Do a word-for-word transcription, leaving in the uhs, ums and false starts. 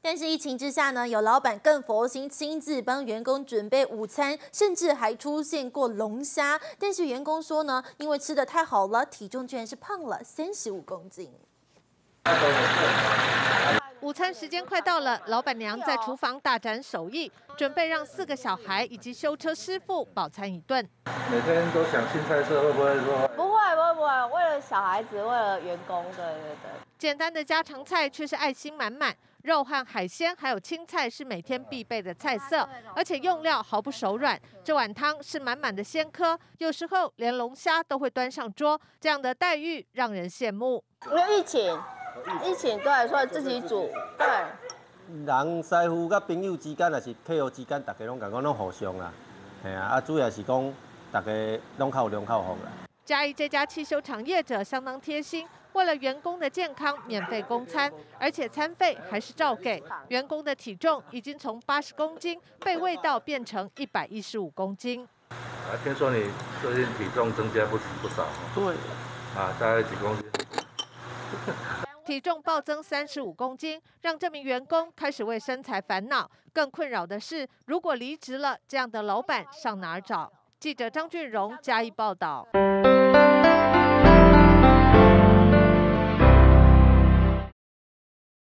但是疫情之下呢，有老板更佛心，亲自帮员工准备午餐，甚至还出现过龙虾。但是员工说呢，因为吃得太好了，体重居然是胖了三十五公斤。 午餐时间快到了，老板娘在厨房大展手艺，准备让四个小孩以及修车师傅饱餐一顿。 每天都想新菜色，会不会说？ 不会，不会，不会，为了小孩子，为了员工，对对对。 简单的家常菜却是爱心满满，肉和海鲜还有青菜是每天必备的菜色，而且用料毫不手软。这碗汤是满满的鲜蚵，有时候连龙虾都会端上桌，这样的待遇让人羡慕。 因为疫情。疫情对，所以自己煮。对， 人师傅甲朋友之间，也是客户之间，大家拢讲讲拢互相啦。嘿啊，啊主要是讲大家拢靠良靠好啦。 嘉义这家汽修厂业者相当贴心，为了员工的健康，免费供餐，而且餐费还是照给。员工的体重已经从八十公斤被喂到变成一百一十五公斤。 啊，听说你最近体重增加不不少。 对。 啊，大概几公斤？ 体重暴增三十五公斤，让这名员工开始为身材烦恼。更困扰的是，如果离职了，这样的老板上哪儿找？记者张俊荣嘉义报道。